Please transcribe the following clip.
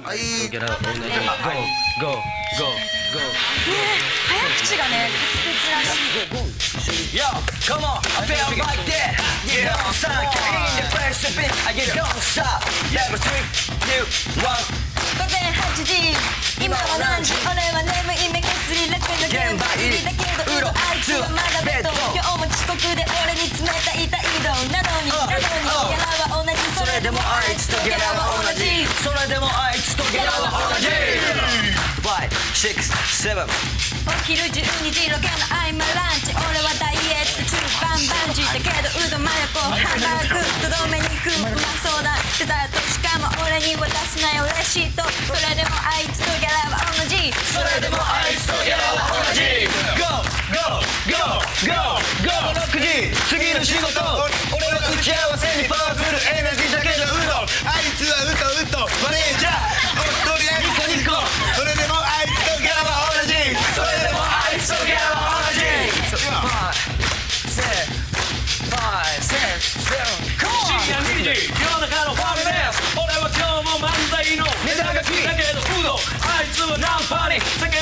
はい。 早口がね、滑舌らしい。 Yo, come on, I feel like that. You know, son, in the place to be. I get don't stop. Level 3, 2, 1. 午前8時、今は何時？俺は眠い目薬楽の現場入りだけどあいつはまだベッド。今日も遅刻で俺に冷たい態度なのにギャラは同じ。それでもあいつとギャラは同じ。 それでもあいつとギャラは同じ。5, 6, 7. お昼12時ロケの合間ランチ。俺はダイエット中バンバンジーだけどうどんマヨコハンバーグとどめ肉うまそうだデザート。しかも俺に渡すなよレシート。それでもあいつとギャラは同じ。 それでもあいつとギャラは同じ。Go, go, go, go, go 6時次の仕事。俺は打ち合わせにパワフルエナジーだけどうどん。 あいつはうとマネージャーおっとりあいニコニコ。それでもあいつとギャラは同じ。 それでもあいつとギャラは同じ。深夜2時夜中のファミレス。俺は今日も漫才のネタがきだけどうどん。あいつはナンパに酒